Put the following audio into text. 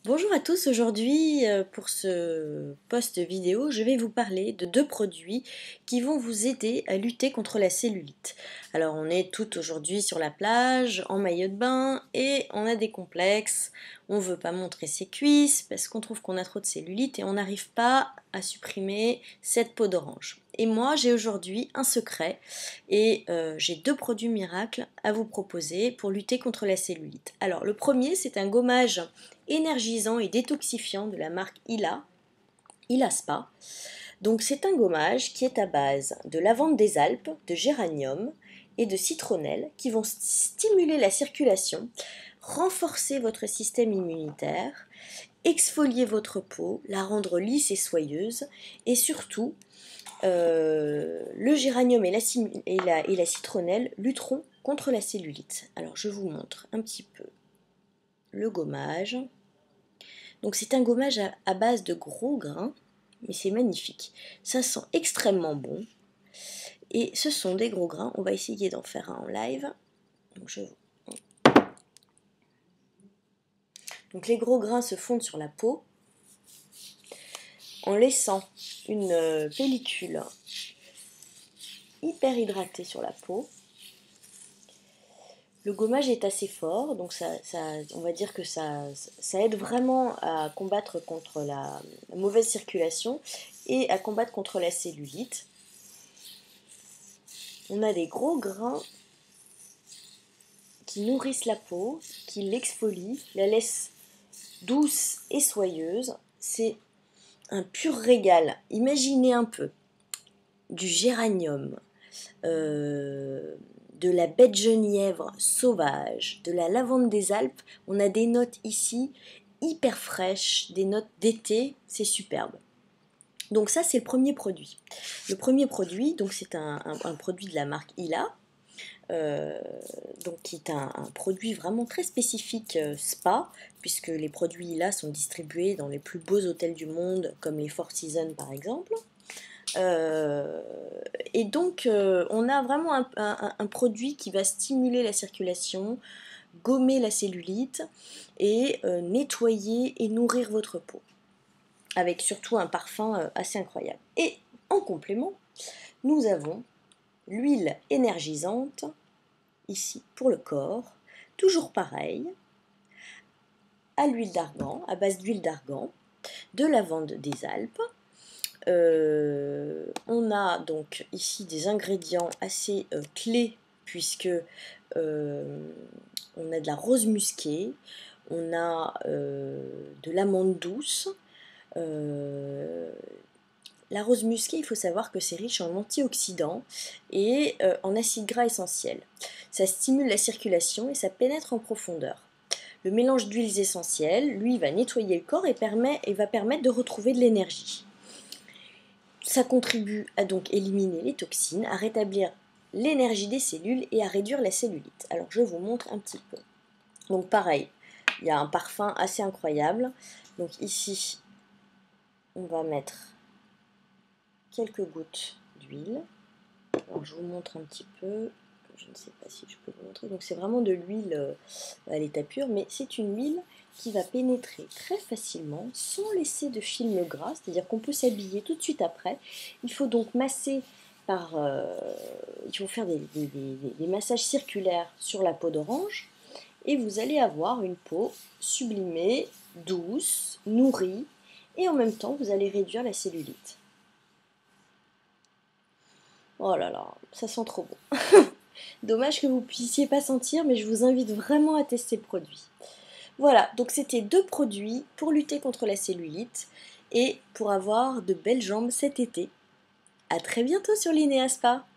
Bonjour à tous, aujourd'hui pour ce post vidéo, je vais vous parler de deux produits qui vont vous aider à lutter contre la cellulite. Alors on est toutes aujourd'hui sur la plage, en maillot de bain et on a des complexes, on ne veut pas montrer ses cuisses parce qu'on trouve qu'on a trop de cellulite et on n'arrive pas à supprimer cette peau d'orange. Et moi j'ai aujourd'hui un secret et j'ai deux produits miracles à vous proposer pour lutter contre la cellulite. Alors le premier, c'est un gommage énergisant et détoxifiant de la marque Ila Spa. Donc c'est un gommage qui est à base de lavande des Alpes, de géranium et de citronnelle qui vont stimuler la circulation, renforcer votre système immunitaire, exfolier votre peau, la rendre lisse et soyeuse et surtout le géranium et la citronnelle lutteront contre la cellulite. Alors je vous montre un petit peu le gommage. Donc c'est un gommage à base de gros grains, mais c'est magnifique. Ça sent extrêmement bon. Et ce sont des gros grains. On va essayer d'en faire un en live. Donc les gros grains se fondent sur la peau en laissant une pellicule hyper hydratée sur la peau. Le gommage est assez fort, donc on va dire que ça aide vraiment à combattre contre la mauvaise circulation et à combattre contre la cellulite. On a des gros grains qui nourrissent la peau, qui l'exfolient, la laissent douce et soyeuse. C'est un pur régal. Imaginez un peu du géranium, de la baie de genièvre sauvage, de la lavande des Alpes. On a des notes ici hyper fraîches, des notes d'été, c'est superbe. Donc ça c'est le premier produit. Le premier produit, donc c'est un produit de la marque Ila, donc qui est un produit vraiment très spécifique spa, puisque les produits Ila sont distribués dans les plus beaux hôtels du monde, comme les Four Seasons par exemple. Et donc on a vraiment un produit qui va stimuler la circulation, gommer la cellulite et nettoyer et nourrir votre peau, avec surtout un parfum assez incroyable. Et en complément, nous avons l'huile énergisante, ici pour le corps, toujours pareil, à l'huile d'argan, à base d'huile d'argan, de lavande des Alpes. On a donc ici des ingrédients assez clés, puisque on a de la rose musquée, on a de l'amande douce. La rose musquée, il faut savoir que c'est riche en antioxydants et en acides gras essentiels. Ça stimule la circulation et ça pénètre en profondeur. Le mélange d'huiles essentielles, lui, va nettoyer le corps et va permettre de retrouver de l'énergie. Ça contribue à donc éliminer les toxines, à rétablir l'énergie des cellules et à réduire la cellulite. Alors je vous montre un petit peu. Donc pareil, il y a un parfum assez incroyable. Donc ici, on va mettre quelques gouttes d'huile. Alors je vous montre un petit peu. Je ne sais pas si je peux vous montrer. Donc c'est vraiment de l'huile à l'état pur, mais c'est une huile qui va pénétrer très facilement sans laisser de film gras, c'est-à-dire qu'on peut s'habiller tout de suite après. Il faut donc masser il faut faire des massages circulaires sur la peau d'orange et vous allez avoir une peau sublimée, douce, nourrie et en même temps vous allez réduire la cellulite. Oh là là, ça sent trop bon. Dommage que vous ne puissiez pas sentir, mais je vous invite vraiment à tester le produit. Voilà, donc c'était deux produits pour lutter contre la cellulite et pour avoir de belles jambes cet été. A très bientôt sur l'Inéa Spa.